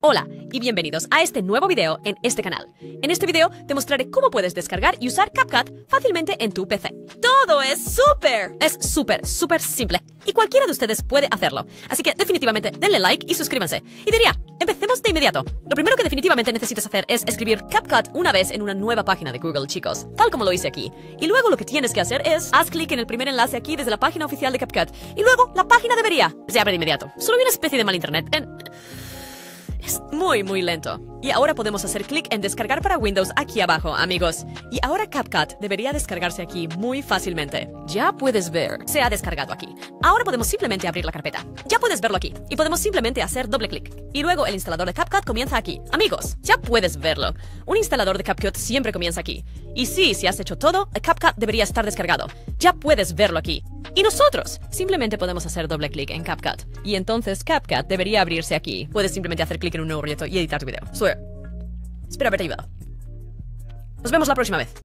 Hola y bienvenidos a este nuevo video en este canal. En este video te mostraré cómo puedes descargar y usar CapCut fácilmente en tu PC. ¡Todo es súper simple y cualquiera de ustedes puede hacerlo. Así que definitivamente denle like y suscríbanse. Y diría, empecemos de inmediato. Lo primero que definitivamente necesitas hacer es escribir CapCut una vez en una nueva página de Google, chicos, tal como lo hice aquí. Y luego lo que tienes que hacer es, haz clic en el primer enlace aquí desde la página oficial de CapCut y luego la página se abre de inmediato. Solo hay una especie de mal internet. Es muy lento. Y ahora podemos hacer clic en descargar para Windows aquí abajo, amigos. Y ahora CapCut debería descargarse aquí muy fácilmente. Ya puedes ver, se ha descargado aquí. Ahora podemos simplemente abrir la carpeta. Ya puedes verlo aquí. Y podemos simplemente hacer doble clic. Y luego el instalador de CapCut comienza aquí. Amigos, ya puedes verlo. Un instalador de CapCut siempre comienza aquí. Y sí, si has hecho todo, el CapCut debería estar descargado. Ya puedes verlo aquí. Y nosotros simplemente podemos hacer doble clic en CapCut. Y entonces CapCut debería abrirse aquí. Puedes simplemente hacer clic en un nuevo proyecto y editar tu video. Espero haberte ayudado. Nos vemos la próxima vez.